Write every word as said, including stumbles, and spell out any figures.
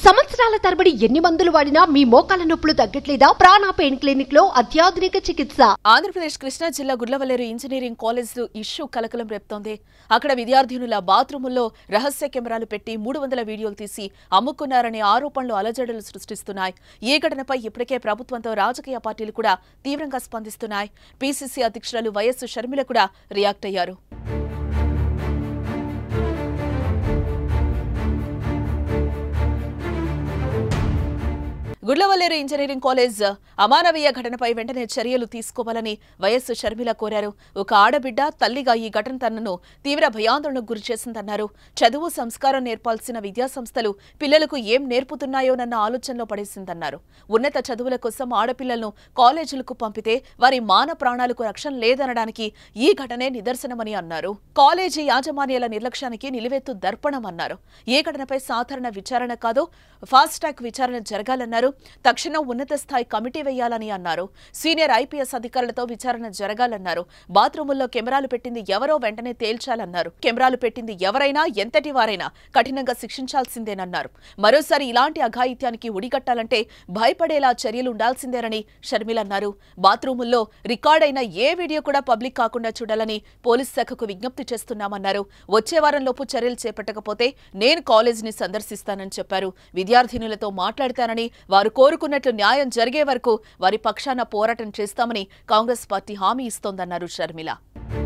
సంవత్సరాల తరబడి ఎన్ని మందులు వాడినా మీ మోకాల నొప్పులు తగ్గట్లేదా? ప్రాణ పెయిన్ క్లినిక్ లో అత్యాధునిక చికిత్స. ఆంధ్రప్రదేశ్ కృష్ణా జిల్లా గుడ్లవల్లేరు ఇంజనీరింగ్ కాలేజ్ ఇష్యూ కలకలం రేపుతోంది. అక్కడ విద్యార్థినుల బాత్రూముల్లో రహస్య కెమెరాలు పెట్టి మూడు వందల వీడియోలు తీసి అమ్ముకున్నారనే ఆరోపణలు అలజడులు సృష్టిస్తున్నాయి. ఈ ఘటనపై ఇప్పటికే ప్రభుత్వంతో రాజకీయ పార్టీలు కూడా తీవ్రంగా స్పందిస్తున్నాయి. పీసీసీ అధ్యక్షురాలు వైఎస్ షర్మిల కూడా రియాక్ట్ అయ్యారు. గుడ్లవల్లేరు ఇంజనీరింగ్ కాలేజ్ అమానవీయ ఘటనపై వెంటనే చర్యలు తీసుకోవాలని వైఎస్ షర్మిల కోరారు. ఒక ఆడబిడ్డ తల్లిగా ఈ ఘటన తనను తీవ్ర భయాందోళనకు గురిచేసిందన్నారు. చదువు సంస్కారం నేర్పాల్సిన విద్యాసంస్థలు పిల్లలకు ఏం నేర్పుతున్నాయోనన్న ఆలోచనలో పడేసిందన్నారు. ఉన్నత చదువుల కోసం ఆడపిల్లలను కాలేజీలకు పంపితే వారి మాన ప్రాణాలకు రక్షణ లేదనడానికి ఈ ఘటనే నిదర్శనమని అన్నారు. కాలేజీ యాజమాన్యాల నిర్లక్ష్యానికి నిలువెత్తు దర్పణమన్నారు. ఈ ఘటనపై సాధారణ విచారణ కాదు, ఫాస్ట్ ట్రాక్ విచారణ జరగాలన్నారు. తక్షణం ఉన్నత స్థాయి కమిటీ వేయాలని అన్నారు. సీనియర్ ఐపీఎస్ అధికారులతో విచారణ జరగాలన్నారు. బాత్రూముల్లో కెమెరాలు పెట్టింది ఎవరో వెంటనే తేల్చాలన్నారు. కెమెరాలు పెట్టింది ఎవరైనా ఎంతటి వారైనా కఠినంగా శిక్షించాల్సిందేనన్నారు. మరోసారి ఇలాంటి అఘాయిత్యానికి ఉడిగట్టాలంటే భయపడేలా చర్యలు ఉండాల్సిందేనని షర్మిల అన్నారు. బాత్రూముల్లో రికార్డైన ఏ వీడియో కూడా పబ్లిక్ కాకుండా చూడాలని పోలీస్ శాఖకు విజ్ఞప్తి చేస్తున్నామన్నారు. వచ్చే వారంలోపు చర్యలు చేపట్టకపోతే నేను కాలేజీని సందర్శిస్తానని చెప్పారు. విద్యార్థినులతో మాట్లాడతానని, వారు కోరుకున్నట్లు న్యాయం జరిగే వరకు వారి పక్షాన పోరాటం చేస్తామని కాంగ్రెస్ పార్టీ హామీ ఇస్తోందన్నారు షర్మిల.